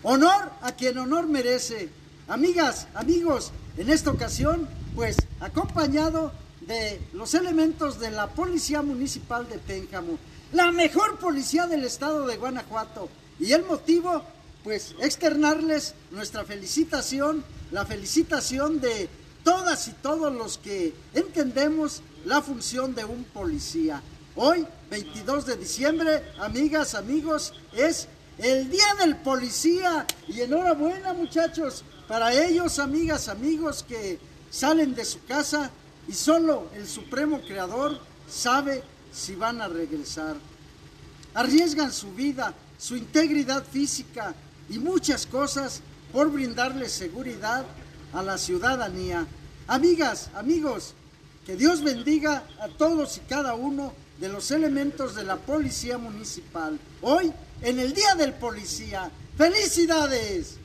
Honor a quien honor merece. Amigas, amigos, en esta ocasión, pues acompañado de los elementos de la Policía Municipal de Pénjamo, la mejor policía del estado de Guanajuato. Y el motivo, pues externarles nuestra felicitación, la felicitación de todas y todos los que entendemos la función de un policía. Hoy, 22 de diciembre, amigas, amigos, es el Día del Policía. Y enhorabuena, muchachos, para ellos, amigas, amigos, que salen de su casa y solo el Supremo Creador sabe si van a regresar. Arriesgan su vida, su integridad física y muchas cosas por brindarles seguridad a la ciudadanía. Amigas, amigos, que Dios bendiga a todos y cada uno de los elementos de la Policía Municipal. Hoy, en el Día del Policía. ¡Felicidades!